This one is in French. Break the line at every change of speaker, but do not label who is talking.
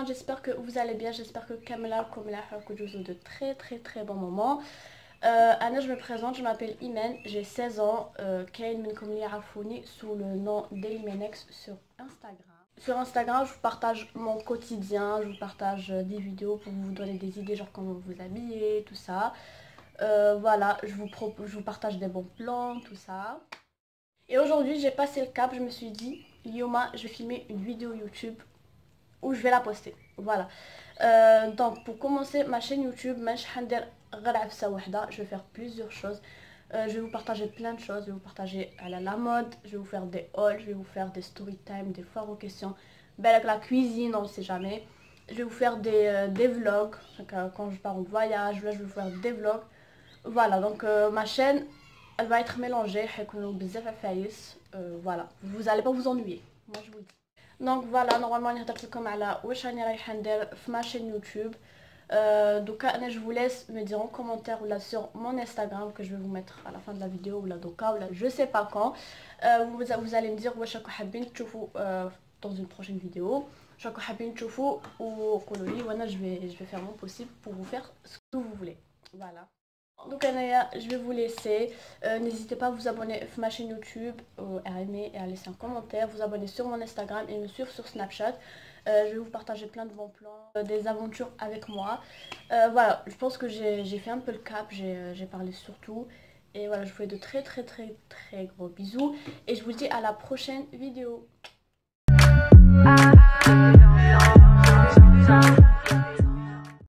j'espère que vous allez bien, j'espère que Kamala comme la que je vous de très bons moments. Anna, je me présente, je m'appelle Imen, j'ai 16 ans, Kain Minkoum li Afouni sous le nom d'Elimenex sur Instagram. Sur Instagram, je vous partage mon quotidien, je vous partage des vidéos pour vous donner des idées, genre comment vous habiller, tout ça. Voilà, je vous partage des bons plans, tout ça. Et aujourd'hui, j'ai passé le cap, je me suis dit, Yoma, je vais filmer une vidéo YouTube où je vais la poster. Voilà. Donc pour commencer ma chaîne YouTube, je vais faire plusieurs choses. Je vais vous partager plein de choses. Je vais vous partager la mode, je vais vous faire des hauls, je vais vous faire des story time, des foires aux questions. Ben, avec la cuisine, on ne sait jamais. Je vais vous faire des vlogs. Donc, quand je pars en voyage, là je vais vous faire des vlogs. Voilà, donc ma chaîne, elle va être mélangée. Voilà, vous n'allez pas vous ennuyer. Moi je vous dis. Donc voilà, normalement je vais vous dire ma chaîne YouTube. Donc je vous laisse me dire en commentaire ou là sur mon Instagram que je vais vous mettre à la fin de la vidéo ou là donc ou là je sais pas quand. Vous allez me dire dans une prochaine vidéo. Je vais faire mon possible pour vous faire ce que vous voulez. Voilà. Donc je vais vous laisser. N'hésitez pas à vous abonner à ma chaîne YouTube, à aimer et à laisser un commentaire, vous abonner sur mon Instagram et me suivre sur Snapchat. Je vais vous partager plein de bons plans, des aventures avec moi. Voilà, je pense que j'ai fait un peu le cap, j'ai parlé surtout. Et voilà, je vous fais de très gros bisous. Et je vous dis à la prochaine vidéo.